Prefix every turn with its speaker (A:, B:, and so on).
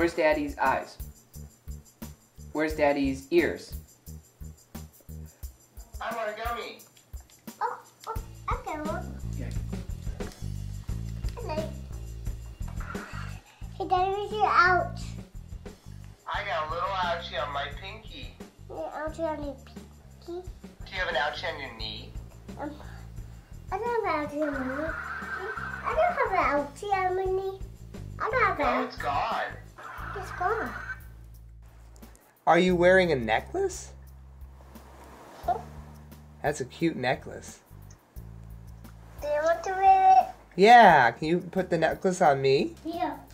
A: Where's Daddy's eyes? Where's Daddy's ears?
B: I want a gummy.
C: Oh, I got one.
A: Okay.
C: Hello. Hey, Daddy, where's your ouch?
B: I got a little ouchie on my pinky.
C: Your ouchie on your pinky?
B: Do you have an ouchie on your knee?
C: I don't have an ouchie on my knee. I don't have an ouchie on my knee. I don't have an ouchie.
B: No, it's gone.
C: It's gone.
A: Are you wearing a necklace? That's a cute necklace.
C: Do you want to wear it?
A: Yeah, can you put the necklace on me?
C: Yeah.